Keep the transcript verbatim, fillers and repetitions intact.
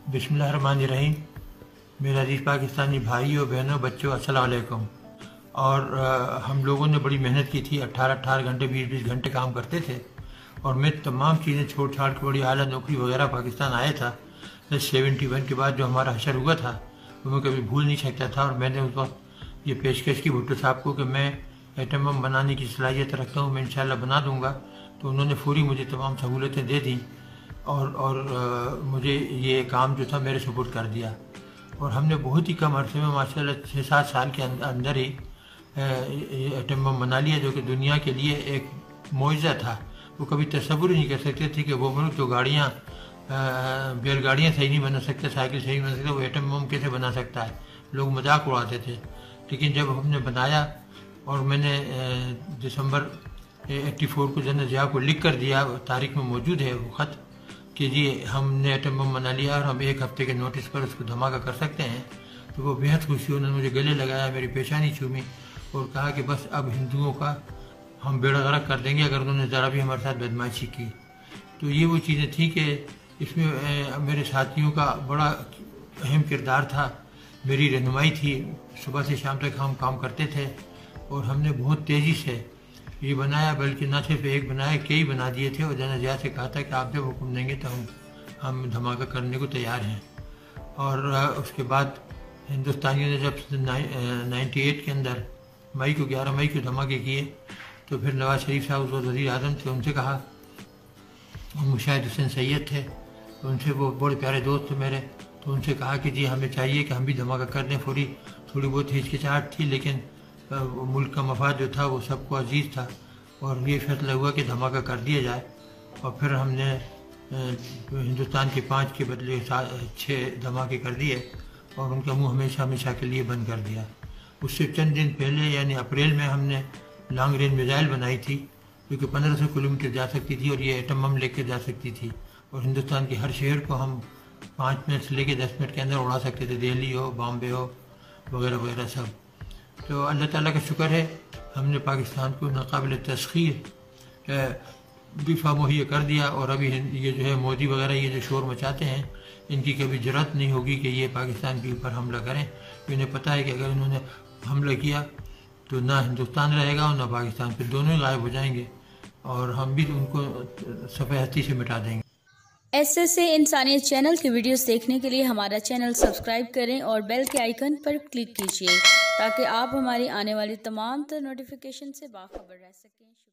बिस्मिल्लाहिर्रहमानिर्रहीम। मेरे अजीज़ पाकिस्तानी भाइयों बहनों बच्चों अस्सलाम वालेकुम। और आ, हम लोगों ने बड़ी मेहनत की थी, अट्ठारह अट्ठारह घंटे बीस बीस घंटे काम करते थे। और मैं तमाम चीज़ें छोड़ छाड़ के बड़ी आला नौकरी वगैरह पाकिस्तान आया था। सेवेंटी वन के बाद जो हमारा हशर हुआ था वो मैं कभी भूल नहीं सकता था। और मैंने उस वक्त ये पेशकश की भुट्टो साहब को कि मैं एटम बम बनाने की सलाहियत रखता हूँ, मैं इंशाल्लाह बना दूँगा। तो उन्होंने फौरी मुझे तमाम सहूलतें दे दी और और आ, मुझे ये काम जो था मेरे सुपुर्द कर दिया। और हमने बहुत ही कम अरसे में माशाल्लाह छः सात साल के अंदर ही एटम बम बना लिया, जो कि दुनिया के लिए एक मुआजिज़ा था। वो कभी तसव्वुर ही नहीं कर सकते थे कि वो मुल्क जो गाड़ियाँ बैलगाड़ियाँ सही नहीं बना सकते, साइकिल सही नहीं बना सकते, वो एटम बम कैसे बना सकता है। लोग मजाक उड़ाते थे। लेकिन जब हमने बनाया और मैंने दिसंबर एट्टी फोर को जनरल ज़िया को लिख कर दिया, तारीख में मौजूद है वो ख़त कि जी हमने एटम बम बना लिया और हम एक हफ्ते के नोटिस पर उसको धमाका कर सकते हैं। तो वो बेहद खुशी, उन्होंने मुझे गले लगाया, मेरी पेशानी चूमी और कहा कि बस अब हिंदुओं का हम बेड़ा गर्क कर देंगे अगर उन्होंने ज़रा भी हमारे साथ बदमाशी की। तो ये वो चीज़ें थी कि इसमें मेरे साथियों का बड़ा अहम किरदार था, मेरी रहनुमाई थी। सुबह से शाम तक हम काम करते थे और हमने बहुत तेज़ी से ये बनाया, बल्कि न सिर्फ एक बनाया कई बना दिए थे। और जनरल ज़िया से कहा था कि आप जब हुक्म देंगे तो हम हम धमाका करने को तैयार हैं। और उसके बाद हिंदुस्तानियों ने जब नाइन्टी एट के अंदर मई को ग्यारह मई को धमाके किए तो फिर नवाज शरीफ साहब उस वज़ीर आज़म थे, उनसे कहा, मुशाहिद हुसैन सैयद थे उनसे, वो बड़े प्यारे दोस्त थे मेरे, तो उनसे कहा कि जी हमें चाहिए कि हम भी धमाका कर दें। थोड़ी थोड़ी बहुत हिचकिचाहट थी, लेकिन मुल्क का मफाद जो था वो सबको अजीज़ था और ये फैसला हुआ कि धमाका कर दिया जाए। और फिर हमने हिंदुस्तान के पाँच के बदले छः धमाके कर दिए और उनका मुंह हमेशा हमेशा के लिए बंद कर दिया। उससे चंद दिन पहले यानी अप्रैल में हमने लॉन्ग रेंज मिसाइल बनाई थी जो कि पंद्रह सौ किलोमीटर जा सकती थी और ये एटम बम लेकर जा सकती थी और हिंदुस्तान के हर शहर को हम पाँच मिनट से लेकर दस मिनट के अंदर उड़ा सकते थे, दिल्ली हो, बॉम्बे हो, वगैरह वगैरह सब। तो अल्लाह ताला का शुक्र है हमने पाकिस्तान को नाकाबिल तस्खीर दिफा मुहैया कर दिया। और अभी ये जो है मोदी वगैरह ये जो शोर मचाते हैं, इनकी कभी जरूरत नहीं होगी कि ये पाकिस्तान के ऊपर हमला करें। इन्हें पता है कि अगर इन्होंने हमला किया तो ना हिंदुस्तान रहेगा और ना पाकिस्तान, फिर दोनों ही गायब हो जाएंगे और हम भी उनको सफ़े हस्ती से मिटा देंगे। ऐसे ऐसे इंसानियत चैनल के वीडियोस देखने के लिए हमारा चैनल सब्सक्राइब करें और बेल के आइकन पर क्लिक कीजिए ताकि आप हमारी आने वाली तमाम नोटिफिकेशन से बाखबर रह सकें।